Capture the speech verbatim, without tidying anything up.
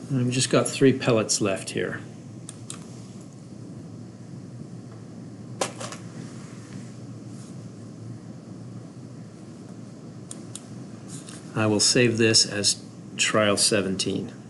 And we've just got three pellets left here. I will save this as trial seventeen.